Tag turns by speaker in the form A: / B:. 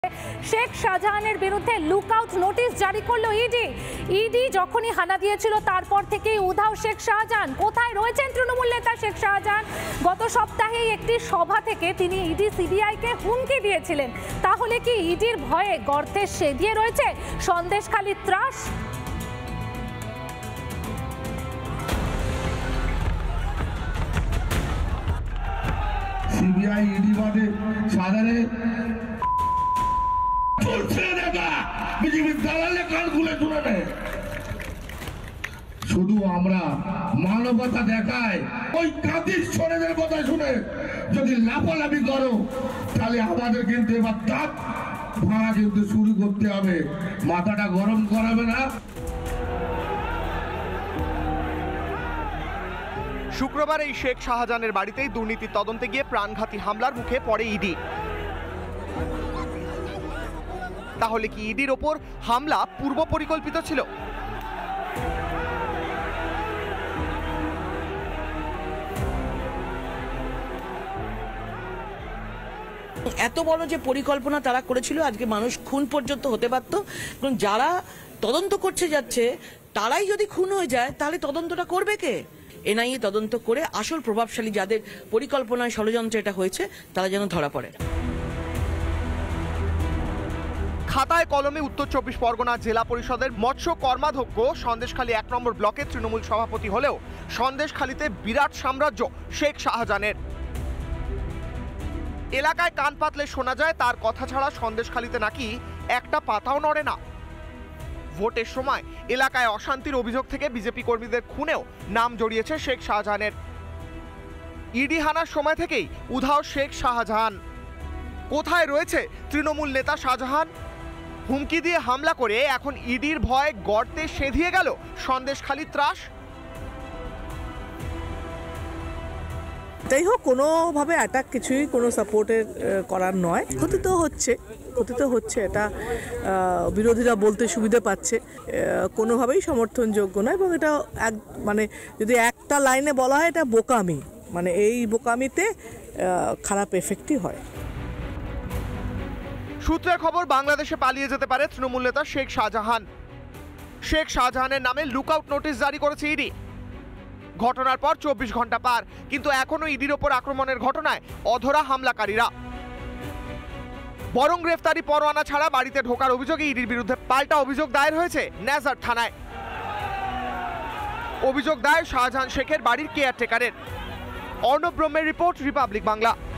A: শেখ শাহজাহানের বিরুদ্ধে lookout notice জারি করলো ইডি যখনই হানা দিয়েছিল তারপর থেকেই উধাও শেখ শাহজাহান। কোথায় রয়েছেন তৃণমূল নেতা শেখ শাহজাহান? গত সপ্তাহেই একটি সভা থেকে তিনি ইডি সিবিআইকে হুমকি দিয়েছিলেন। তাহলে কি ইডির ভয়ে গর্তে সেধিয়ে রয়েছে সন্দেশখালীর ত্রাস?
B: সিবিআই ইডি বাদে সাধারণে শুধু আমরা মানবতা দেখায় ওই কাদির ছোড়েদের কথা শুনে যদি লাফালাফি করো তাহলে আমাদের কিন্তু এবার দাঁত ভাঙা কিন্তু শুরু করতে হবে। মাথাটা গরম করাবে না।
C: শুক্রবার এই শেখ শাহজাহানের বাড়িতেই দুর্নীতির তদন্তে গিয়ে প্রাণঘাতী হামলার মুখে পড়ে ইডি। তাহলে কি ইডির ওপর হামলা পূর্ব পরিকল্পিত ছিল?
D: এত বড় যে পরিকল্পনা তারা করেছিল, আজকে মানুষ খুন পর্যন্ত হতে পারত। কারণ যারা তদন্ত করতে যাচ্ছে তারাই যদি খুন হয়ে যায় তাহলে তদন্তটা করবে কে? এনআইএ তদন্ত করে আসল প্রভাবশালী যাদের পরিকল্পনায় ষড়যন্ত্র এটা হয়েছে তারা যেন ধরা পড়ে।
C: খাতায় কলমে উত্তর 24 পরগনা জেলা পরিষদের মৎস্য কর্মাধ্যক্ষ সন্দেশখালী 1 নম্বর ব্লকের তৃণমূল সভাপতি হলেও সন্দেশখালীতে বিরাট সাম্রাজ্য শেখ শাহজাহানের। এলাকায় কান পাতলে শোনা যায় তার কথা ছাড়া সন্দেশখালীতে নাকি একটা পাতাও নড়ে না। ভোটের সময় এলাকায় অশান্তির অভিযোগ থেকে বিজেপি কর্মীদের খুনেও নাম জড়িয়েছে শেখ শাহজাহানের। ইডি হানার সময় থেকেই উধাও শেখ শাহজাহান। কোথায় রয়েছে তৃণমূল নেতা শাহজাহান? হুমকি দিয়ে হামলা করে এখন ইডির ভয়ে গর্তে সেধিয়ে গেল সন্দেশখালীর ত্রাস।
E: যাই হোক, কোনোভাবে অ্যাটাক কিছুই কোনো সাপোর্টের করার নয়। ক্ষতি তো হচ্ছে, এটা বিরোধীরা বলতে সুবিধা পাচ্ছে, কোনোভাবেই সমর্থনযোগ্য নয়। এবং এটা মানে যদি একটা লাইনে বলা হয় এটা বোকামি, মানে এই বোকামিতে খারাপ এফেক্টই হয়।
C: সূত্রের খবর, বাংলাদেশে পালিয়ে যেতে পারে তৃণমূল নেতা শেখ শাহজাহান। শেখ শাহজাহানের নামে লুকআউট নোটিশ জারি করেছে ইডি। ঘটনার পর 24 ঘন্টা পার, কিন্তু এখনো ইডির ওপর আক্রমণের ঘটনায় অধরা হামলাকারীরা। বরং গ্রেফতারি পরোয়ানা ছাড়া বাড়িতে ঢোকার অভিযোগে ইডির বিরুদ্ধে পাল্টা অভিযোগ দায়ের হয়েছে নেজার থানায়। অভিযোগ দায়ের শাহজাহান শেখের বাড়ির কেয়ারটেকারের। অর্ণব ব্রহ্মের রিপোর্ট, রিপাবলিক বাংলা।